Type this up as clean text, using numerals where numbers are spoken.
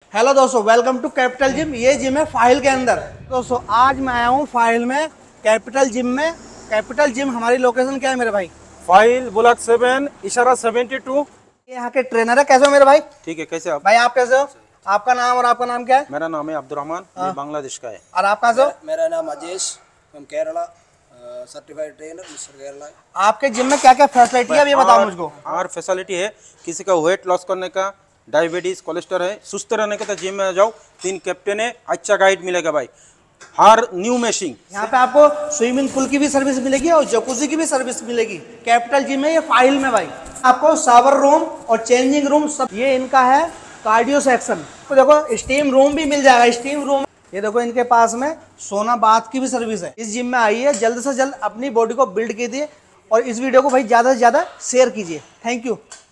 Hello दोस्तों, welcome to capital gym. ये gym है फाइल के अंदर। दोस्तों आज मैं आया हूँ फाइल में, कैपिटल जिम में। कैपिटल जिम हमारी लोकेशन क्या है मेरे भाई? फाइल ब्लॉक 7 इशारा 72। यहाँ के ट्रेनर है। कैसे हो मेरे भाई? ठीक है, कैसे आप? भाई आप कैसे हो? आपका नाम और आपका नाम क्या है? मेरा नाम है अब्दुर्रहमान, मैं बांग्लादेश का है। और आप कहाँ से हो? मेरा नाम Ajesh, from Kerala, certified trainer mister Kerala. आपके जिम में क्या क्या फैसिलिटी है, अब ये बताओ मुझको। और फैसिलिटी है, किसी का वेट लॉस करने का, डायबिटीज, कोलेस्ट्रॉल है, सुस्त रहने का, तो जिम में जाओ। 3 कैप्टन है, अच्छा गाइड मिलेगा भाई। हर न्यू मशीन यहाँ पे आपको स्विमिंग पूल की भी सर्विस मिलेगी और जकूजी की भी सर्विस मिलेगी। कैपिटल जिम में ये फाइल में भाई आपको शावर रूम और चेंजिंग रूम सब। ये इनका है कार्डियो सेक्शन। तो देखो स्टीम रूम भी मिल जाएगा। स्टीम रूम ये देखो, इनके पास में सोना बाथ की भी सर्विस है। इस जिम में आइए, जल्द से जल्द अपनी बॉडी को बिल्ड कीजिए और इस वीडियो को भाई ज़्यादा से ज़्यादा शेयर कीजिए। Thank you.